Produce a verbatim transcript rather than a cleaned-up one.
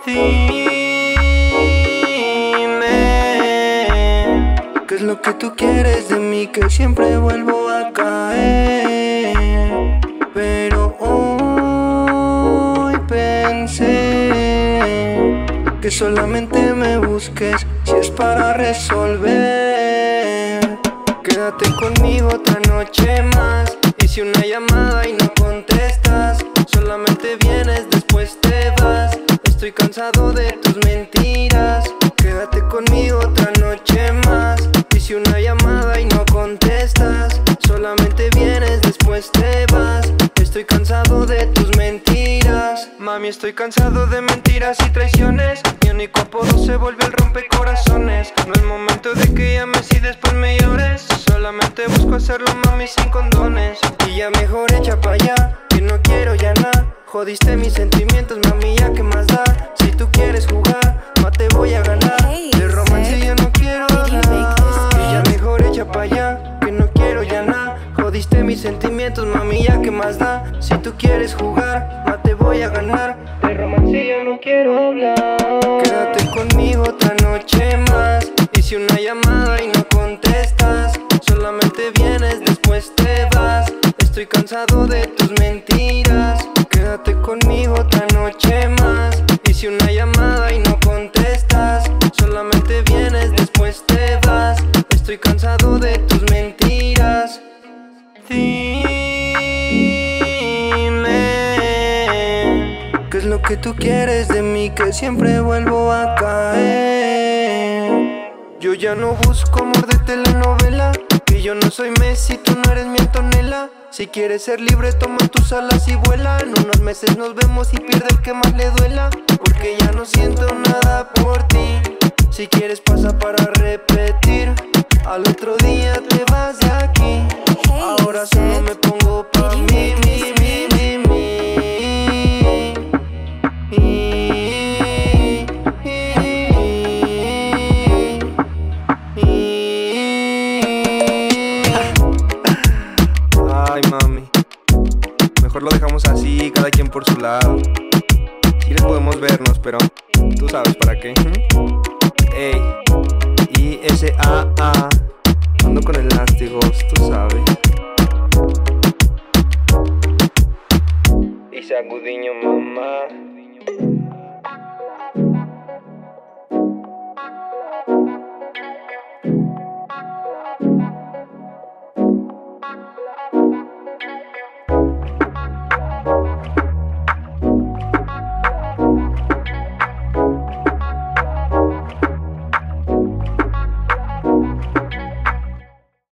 Dime, ¿qué es lo que tú quieres de mí? Que siempre vuelvo a caer. Pero hoy pensé que solamente me busques si es para resolver. Quédate conmigo otra noche más. Hice una llamada y no contestas. Solamente vienes, después te vas. Estoy cansado de tus mentiras. Quédate conmigo otra noche más. Hice una llamada y no contestas. Solamente vienes, después te vas. Estoy cansado de tus mentiras. Mami, estoy cansado de mentiras y traiciones. Mi único apodo se vuelve el rompecorazones. No es momento de que llames y después me llores. Solamente busco hacerlo, mami, sin condones. Y ya mejor echa pa' allá, que no quiero ya nada. Jodiste mis sentimientos, mami, ya que más da. Si tú quieres jugar, no te voy a ganar. De romance ya no quiero hablar. Y ya mejor echa pa' allá, que no quiero ya nada. Jodiste mis sentimientos, mami, ya que más da. Si tú quieres jugar, no te voy a ganar. De romance ya no quiero hablar. Quédate conmigo otra noche más. Hice una llamada y no contestas. Solamente vienes, después te vas. Estoy cansado de tus mentiras. Quédate conmigo otra noche más. Hice una llamada y no contestas. Solamente vienes, después te vas. Estoy cansado de tus mentiras. Dime, ¿qué es lo que tú quieres de mí? Que siempre vuelvo a caer. Yo ya no busco amor de telenovela. Que yo no soy Messi, tú no eres mi Antonella. Si quieres ser libre, toma tus alas y vuela. En unos meses nos vemos y pierde el que más le duela. Porque ya no siento nada por ti. Si quieres pasa para repetir. Al otro día te vas de aquí. Ahora solo me pongo pa' mí, mí, mí, mí, mí. Ay, mami, mejor lo dejamos así, cada quien por su lado. Si les podemos vernos, pero tú sabes para qué. Ey, I S A A